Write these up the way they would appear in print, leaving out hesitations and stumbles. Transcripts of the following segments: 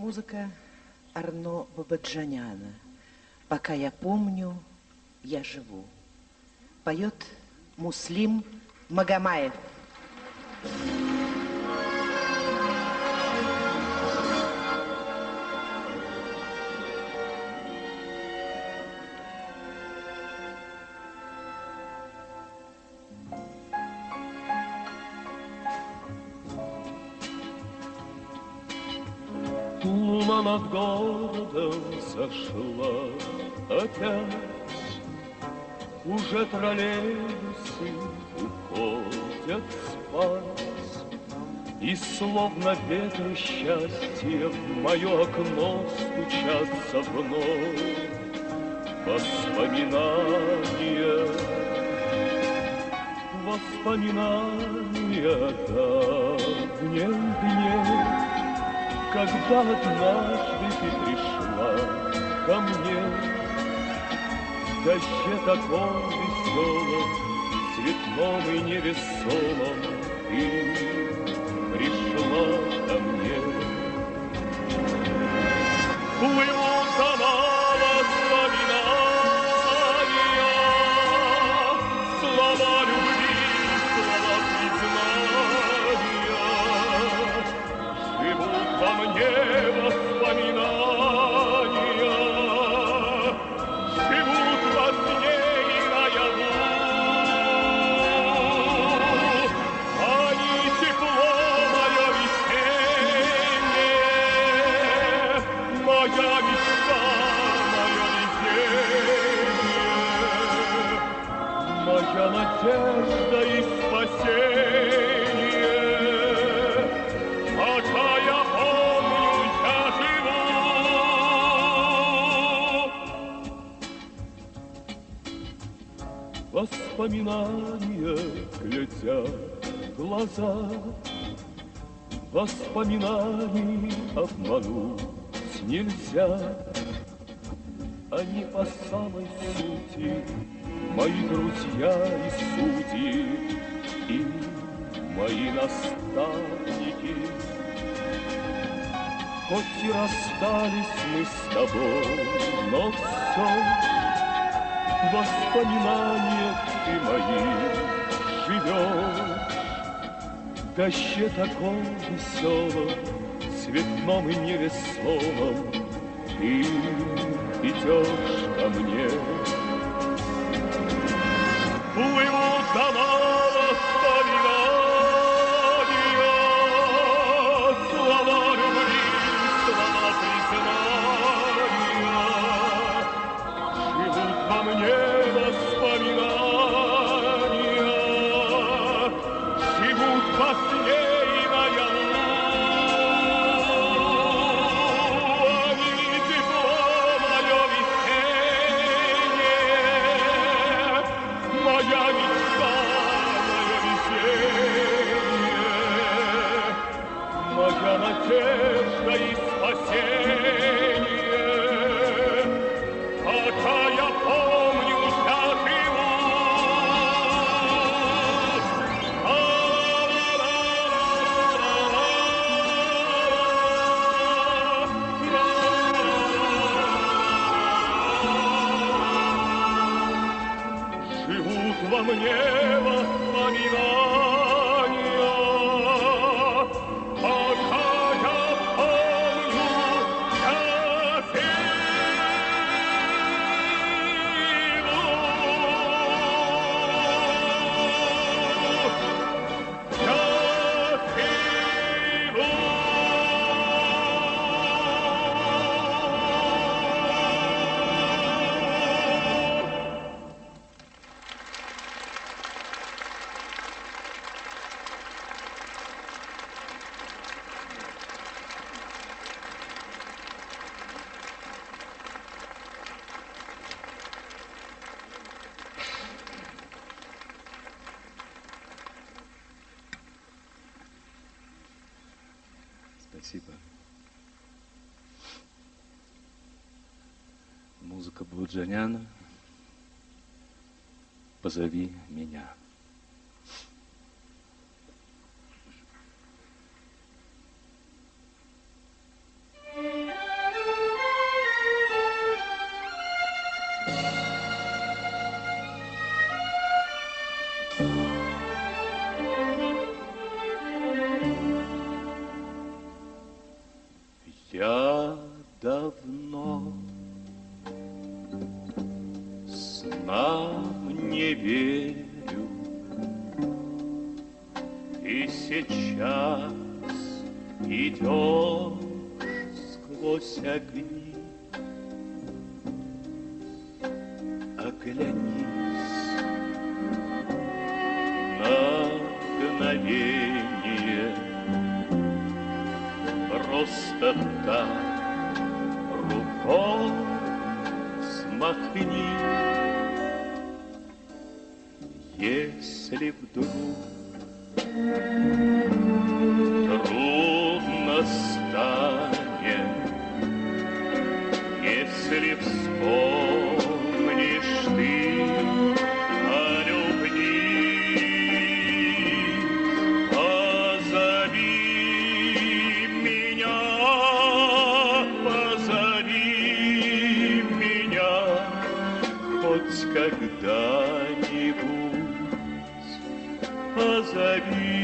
Музыка Арно Бабаджаняна. «Пока я помню, я живу». Поет Муслим Магомаев. Луна над городом сошла опять, уже троллейбусы уходят спать, и словно ветры счастья в мое окно стучатся вновь воспоминания, воспоминания давних дней, когда однажды ты пришла ко мне в дожде таком веселом, цветном и невесомом, ты пришла ко мне. Плывут сама воспоминания, слова любви, слова признания, живут во мне воспоминания, живут во сне и наяву. Они тепло мое весеннее, моя мечта, мое везение, моя надежда и спасение. Пока я помню, я живу. Воспоминания глядят в глаза, воспоминаний обмануть нельзя. Они по самой сути мои друзья и судьи, и мои наставники. Хоть и расстались мы с тобой, но все в воспоминаниях ты моих живешь. В дожде таком веселом, цветном и невесомом, ты идешь ко мне. Плывут дома воспоминания, слова любви, слова признания, живут во мне воспоминания, живут во сне и наяву. Они тепло мое весеннее, моя мечта, мое везение, моя надежда и спасение. Пока я помню, я живу. Живут во мне воспоминания, пока я помню, я Спасибо. Музыка Бабаджаняна «Позови меня». Я давно снам не верю, и сейчас идешь сквозь огни. Оглянись на мгновение, просто так рукой смахни. Если вдруг трудно станет, если вспомнишь ты о любви, позови меня, хоть когда-нибудь, позови.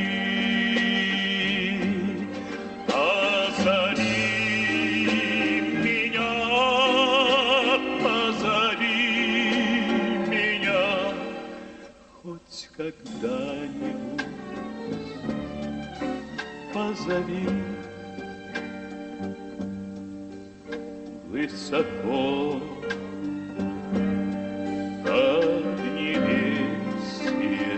Когда-нибудь позови. Высоко поднебесье,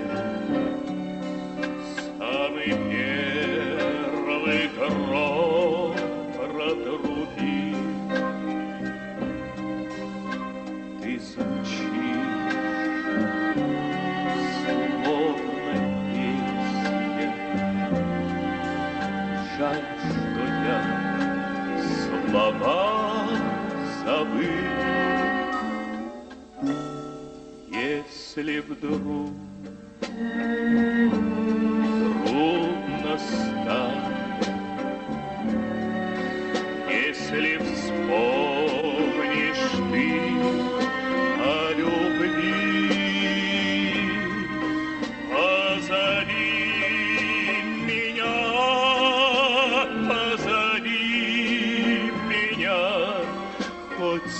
самый первый гром протрубит. Ты звучишь словно песня. Жаль, что я слова забыл. Если вдруг трудно станет, если вспомнишь ты о любви, позови меня, хоть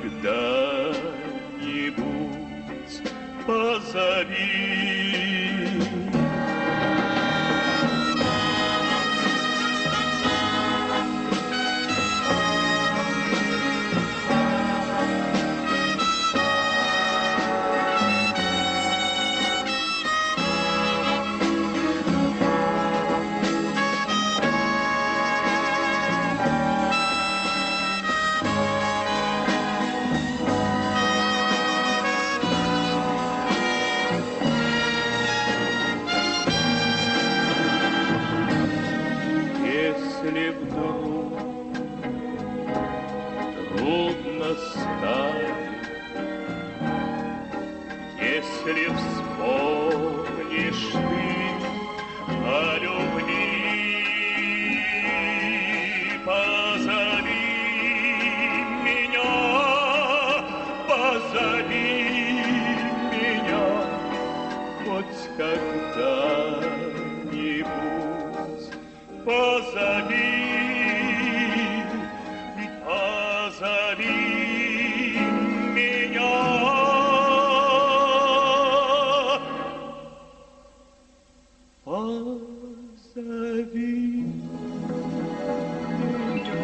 когда-нибудь позови. Если вдруг трудно станет, если вспомнишь ты о любви, позови меня, хоть когда-нибудь. Позови, позови меня. Позови меня,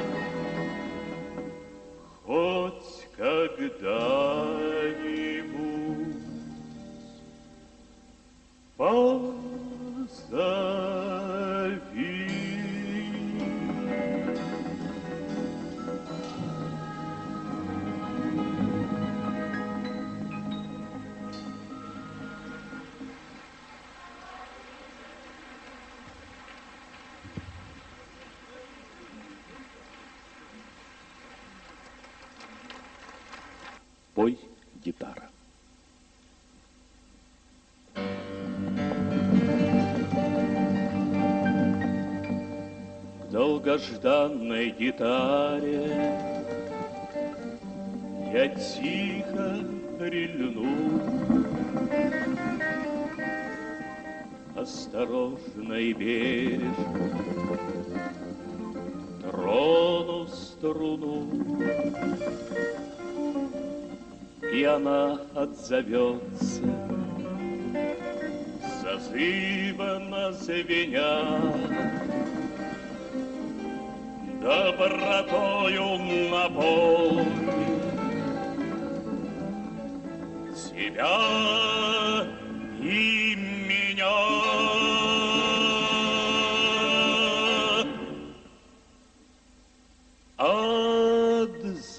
хоть когда-нибудь. Позови. Пой, гитара. К долгожданной гитаре я тихо прильну, осторожно и бережно трону струну, и она отзовется, зазывно звеня, добротою наполни тебя и меня. От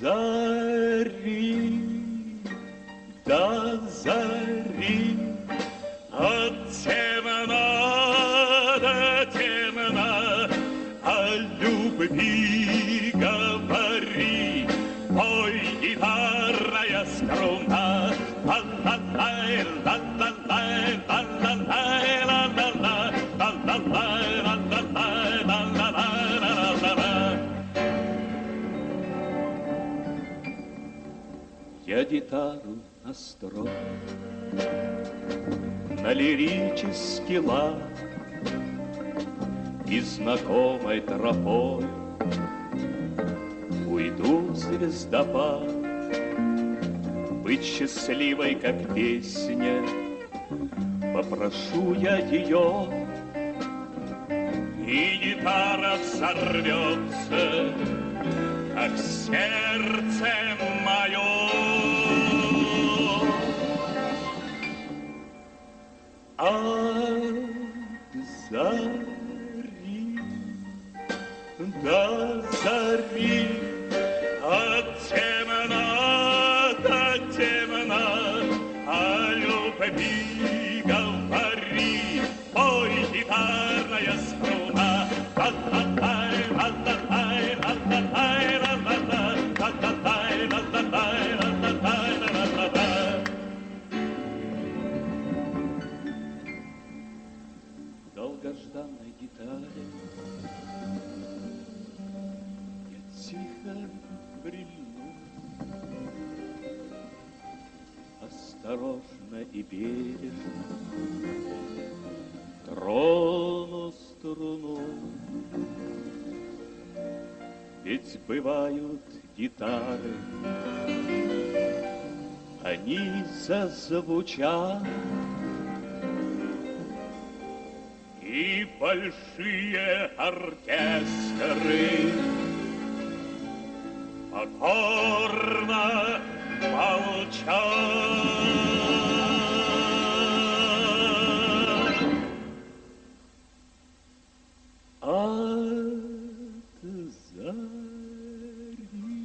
зари до зари, от темна до темна, о любви говори, пой, гитарная струна. Ла-ла-лай, ла-ла-лай, ла-ла-лай, ла-ла-лай, ла-ла-лай, ла-ла-лай, ла-ла-лай, ла-ла-лай. Я гитару настрою на лирический лад, и знакомой тропой уйду в звездопад. Быть счастливой, как песня, попрошу я ее, и гитара взорвется, как сердце мое. От зари до зари, от темна до темна, о любви говори, пой, гитарная струна. Ла-ла-лай, ла-ла-лай, ла-ла-лай, ла-ла-лай, ла-ла-лай, ла-ла-лай, ла-ла-лай, ла-ла-лай. В долгожданной гитаре я тихо брильну, осторожно и бережно трону струну. Ведь бывают гитары, они зазвучат, и большие оркестры покорно молчат. От зари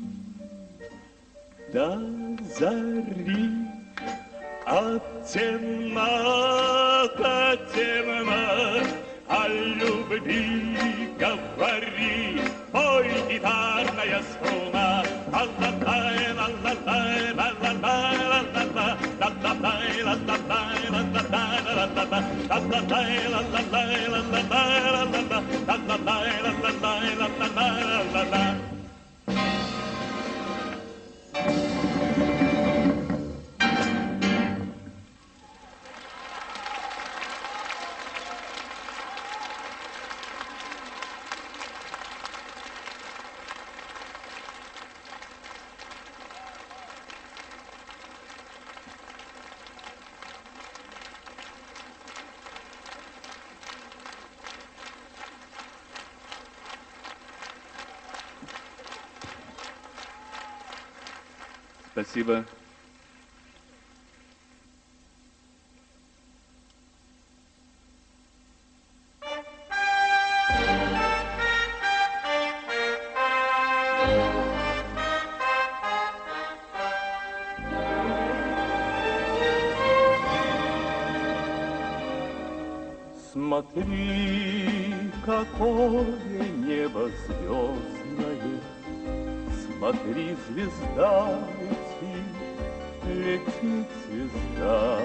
до зари, от темна до темна, о любви говори, пой, гитарная струна. Ла-ла-лай, ла-ла-лай, ла-ла-лай, ла-ла-лай, ла-ла-лай, ла-ла-лай, ла-ла-лай, ла-ла-лай, ла-ла-лай, ла-ла-лай, ла-ла-лай, ла-ла-лай, ла-ла-лай, ла-ла-лай, ла-ла-лай. Спасибо. Смотри, какое небо звездное, смотри, звезда летит, летит звезда.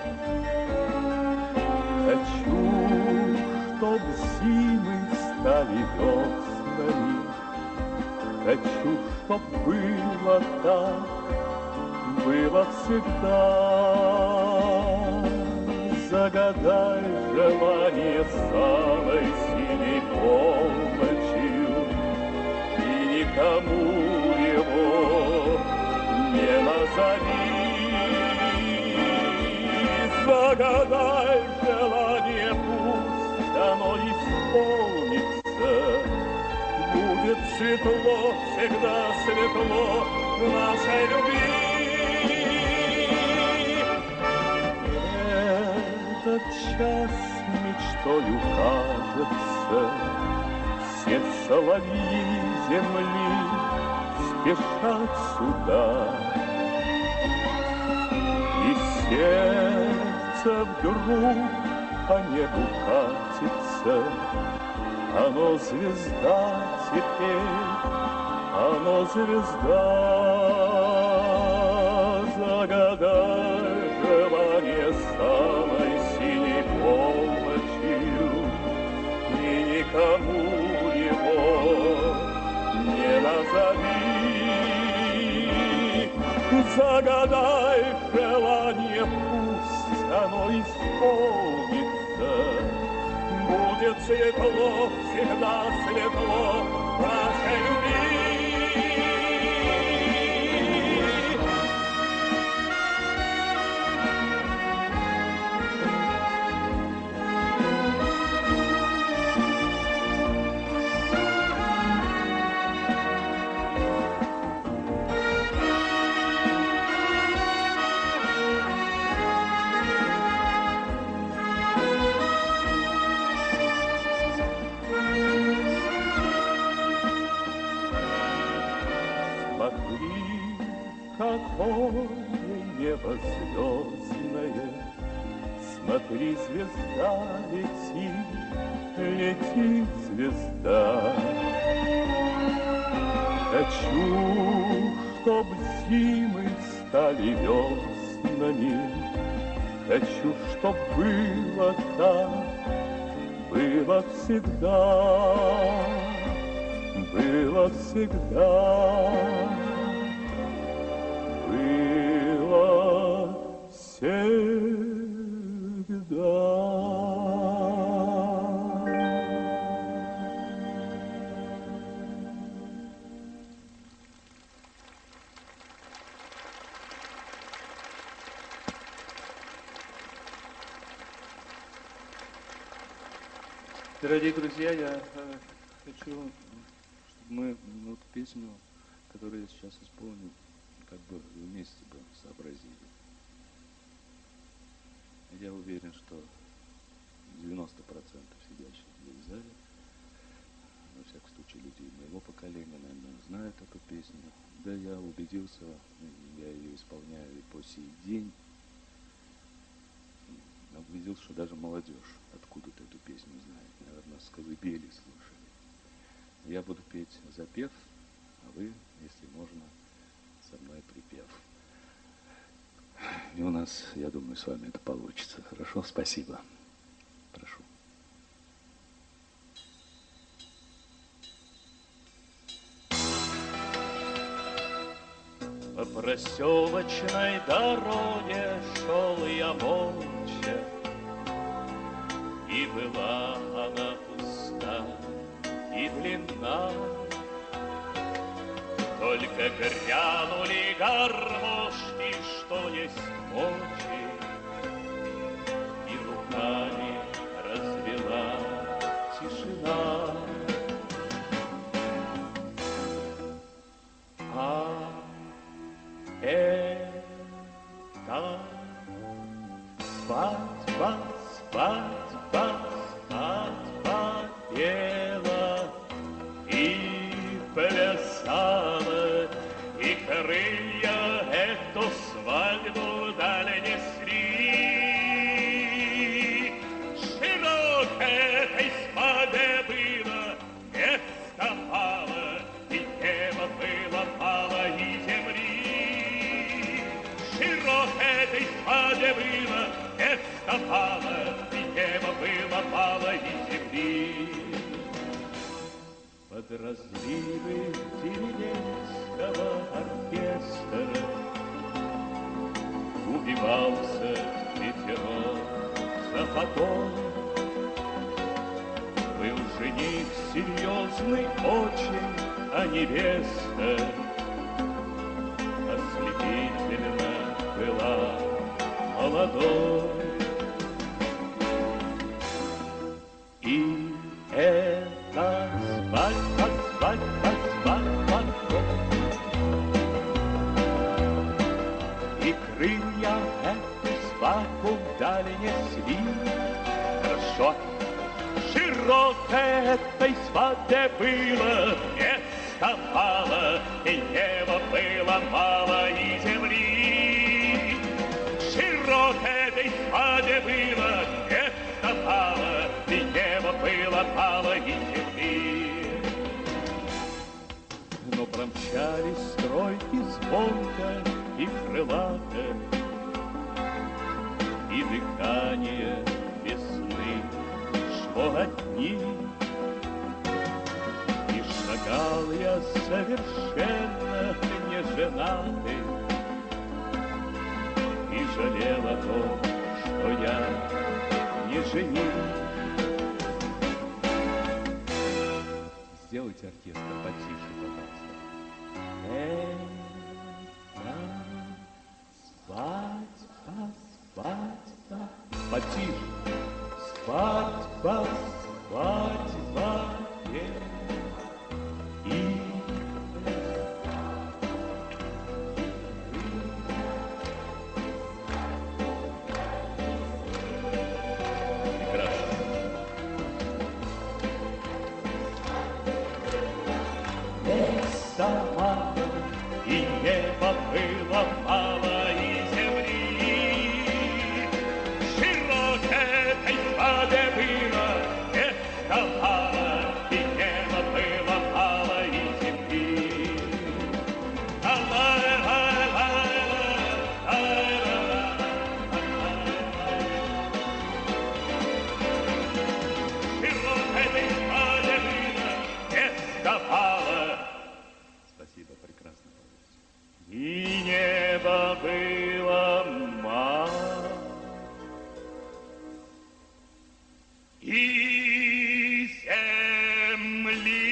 Хочу, чтоб зимы стали веснами, хочу, чтоб было так, было всегда. Загадай желание самой синей полночью, и не никому его не назови. Загадай желание, пусть оно исполнится. Будет светло, всегда светло в нашей любви. Этот час мечтою кажется, все соловьи земли спешат сюда. И сердце вдруг по небу катится, оно звезда теперь, оно звезда. Загадай желание самой синей полночью, и никому его не назови. Загадай желание, пусть оно исполнится. Будет светло, всегда светло в нашей любви. Какое небо звездное, смотри, звезда летит, летит звезда. Хочу, чтоб зимы стали веснами, хочу, чтоб было так, было всегда, было всегда. Было всегда. Дорогие друзья, я хочу, чтобы мы песню, которую я сейчас исполню, как бы вместе бы сообразили. Я уверен, что 90% сидящих здесь в зале, во всяком случае, людей моего поколения, наверное, знают эту песню. Да, я убедился, я ее исполняю и по сей день. Убедился, что даже молодежь откуда-то эту песню знает. Наверное, с колыбели слушали. Я буду петь запев, а вы, если можно, со мной припев. И у нас, я думаю, с вами это получится. Хорошо? Спасибо. Прошу. По проселочной дороге шел я молча, и была она пуста и длинна. Только грянули гармошки, что есть мочи, и руками развела тишина. А это свадьба, свадьба, свадьба пела и плясала, и крылья эту свадьбу даль несли. Широкой этой свадьбе было место мало, и небо было мало, и земли. Широкой этой свадьбе было место мало, и небо было мало, и земли. Под разливы деревенского оркестра а невеста ослепительно была молодой. И эта свадьба, свадьба, свадьба, и крылья эту свадьбу вдали несли. Хорошо, широкой этой свадьбе было место мало, и неба было мало, и земли. Широкой этой свадьбе было место мало, и неба было мало, и земли. Но промчались стройки звонко и крылато, и дыхание весны шло от них. И шагал я совершенно неженатый, и жалел о том, что я не жених. Сделайте оркестр потише, пожалуйста. Свадьба, свадьба, потише. Свадьба, свадьба, и сама, и неба было мало, и земли. Широкой этой свадьбе было место мало, и неба было мало, и земли. Широкой этой свадьбе было место мало. Спасибо, прекрасно поете. И небо было мало, и земли.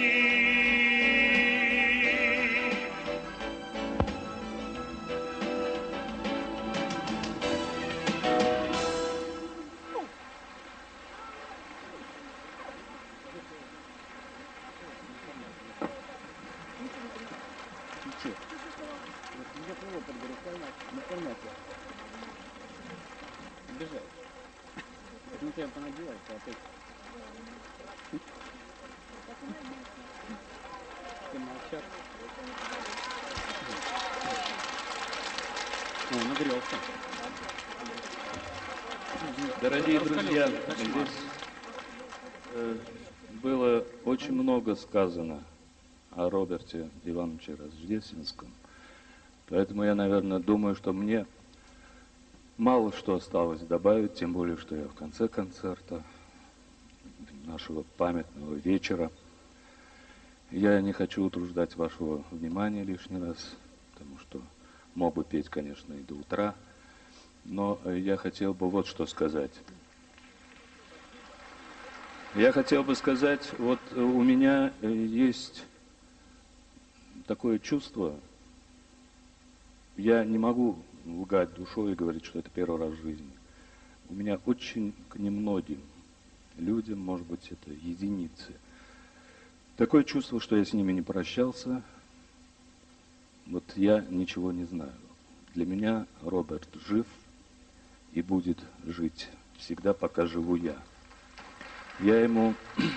Дорогие друзья, здесь было очень много сказано о Роберте Ивановиче Рождественском. Поэтому я, наверное, думаю, что мне мало что осталось добавить, тем более, что я в конце концерта нашего памятного вечера. Я не хочу утруждать вашего внимания лишний раз, потому что мог бы петь, конечно, и до утра. Но я хотел бы вот что сказать. Я хотел бы сказать, вот у меня есть такое чувство, я не могу лгать душой и говорить, что это первый раз в жизни. У меня очень к немногим людям, может быть, это единицы. Такое чувство, что я с ними не прощался, вот я ничего не знаю. Для меня Роберт жив и будет жить всегда, пока живу я. Я ему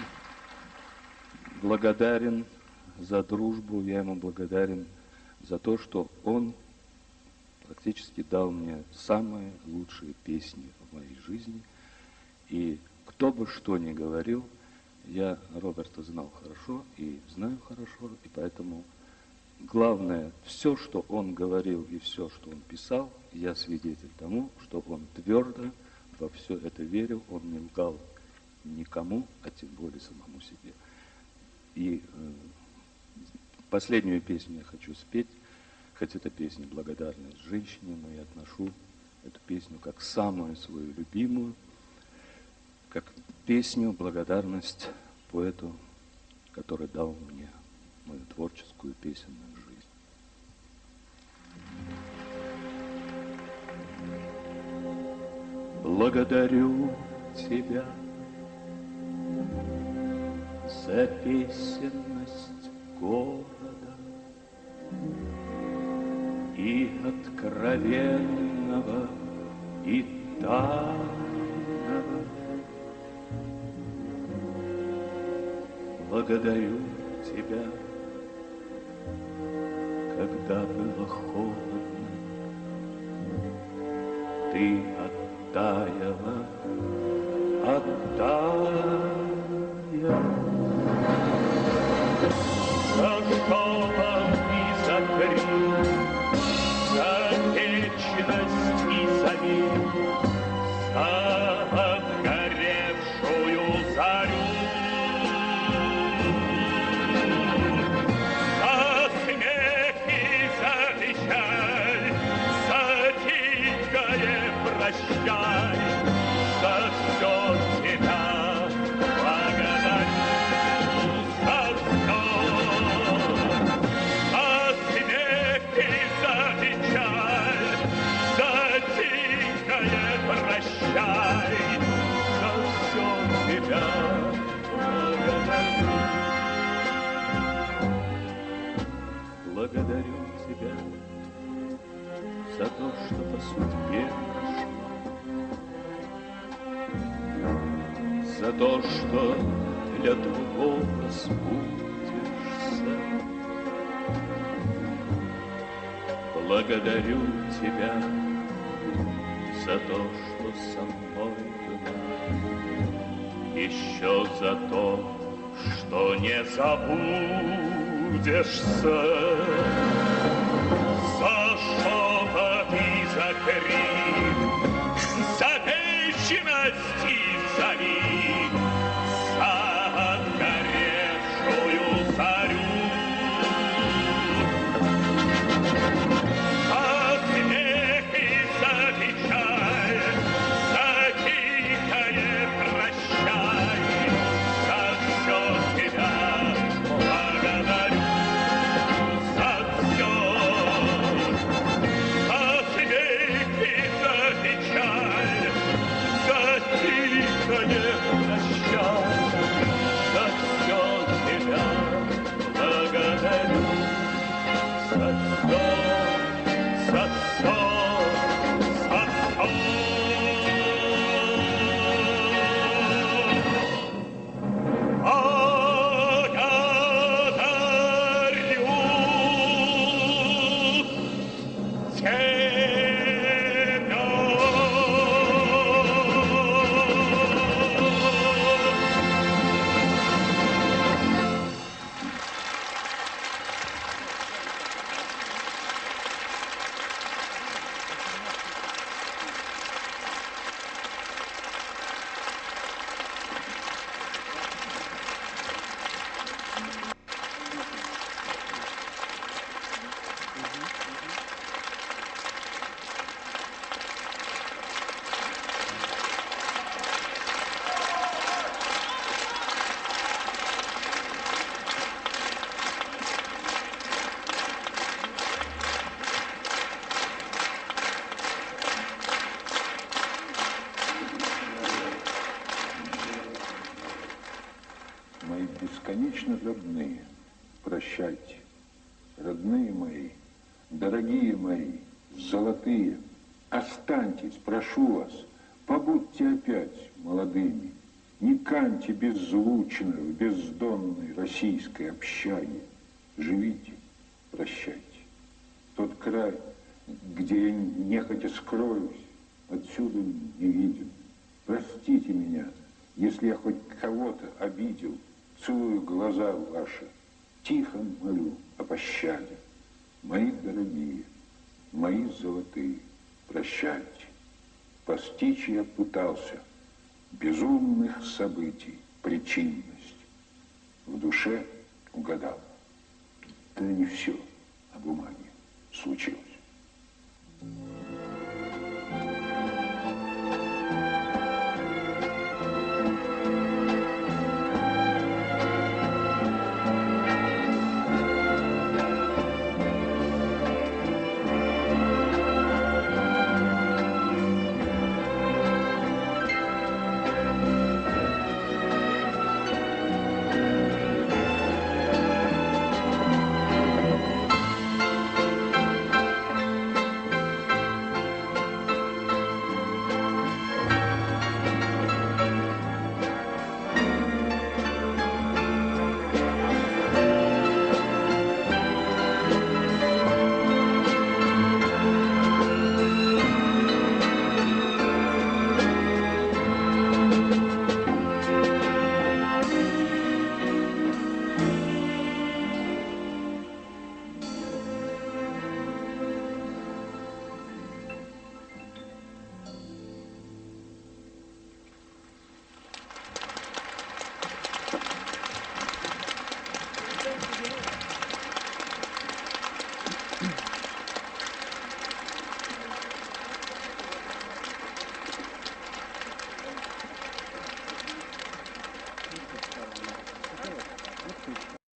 благодарен за дружбу, я ему благодарен за то, что он практически дал мне самые лучшие песни в моей жизни. И кто бы что ни говорил, я Роберта знал хорошо и знаю хорошо, и поэтому главное, все, что он говорил и все, что он писал, я свидетель тому, что он твердо во все это верил, он не лгал никому, а тем более самому себе. И последнюю песню я хочу спеть, хоть это песня «Благодарность женщине», но я отношу эту песню как самую свою любимую, как песню «Благодарность поэту, который дал мне мою творческую песенную жизнь. Благодарю тебя за песенность города и откровенного, и тайного. Благодарю тебя, когда было холодно, ты оттаяла, оттаяла. За шепот и за крик, за вечность и за мир, за отгоревшую зарю, за смех и за печаль, за тихое прощай, за все тебя благодарю. Прощай, за все тебя благодарю. Благодарю тебя за то, что по судьбе нашло, за то, что для другого сбудешься. Благодарю тебя за то, что со мной была, еще за то, что не забудешься. За шепот и за крик, за вечность и за миг, за отгоревшую зарю. Мои бесконечно родные, прощайте. Родные мои, дорогие мои, золотые, останьтесь, прошу вас, побудьте опять молодыми. Не каньте беззвучно в бездонной российской общаге. Живите, прощайте. Тот край, где я нехотя скроюсь, отсюда не виден. Простите меня, если я хоть кого-то обидел, целую глаза ваши, тихо молю о пощаде. Мои дорогие, мои золотые, прощайте. Постичь я пытался безумных событий причинность. В душе угадал. Да не все на бумаге случилось.